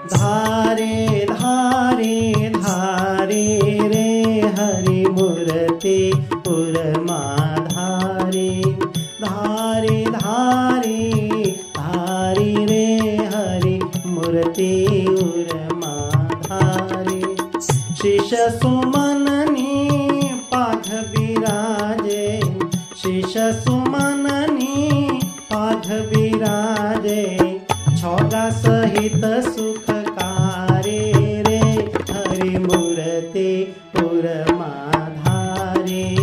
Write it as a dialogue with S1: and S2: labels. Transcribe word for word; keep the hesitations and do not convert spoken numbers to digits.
S1: धारे धारे धारे रे हरि मूर्ति उरमा धारे। धारे धारे धारे रे हरि मूर्ति उरमा धारे। शीश सुमननी पाठ विराजे, शीश सुमननी पाठ विराजे। छौगा सहित सुखकारे रे हरि मूर्ति उरमा धारे।